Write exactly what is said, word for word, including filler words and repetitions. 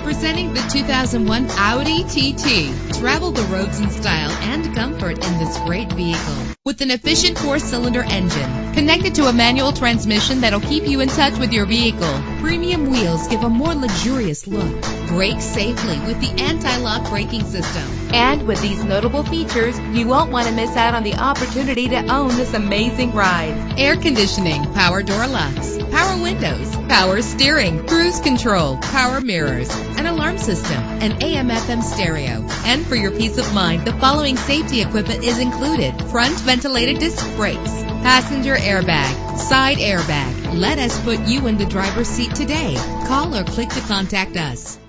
Presenting the two thousand one Audi T T. Travel the roads in style and comfort in this great vehicle. With an efficient four-cylinder engine connected to a manual transmission that'll keep you in touch with your vehicle. Premium wheels give a more luxurious look. Brake safely with the anti-lock braking system. And with these notable features, you won't want to miss out on the opportunity to own this amazing ride. Air conditioning, power door locks, power windows, power steering, cruise control, power mirrors, an alarm system, an A M F M stereo. And for your peace of mind, the following safety equipment is included: front ventilated disc brakes, passenger airbag, side airbag. Let us put you in the driver's seat today. Call or click to contact us.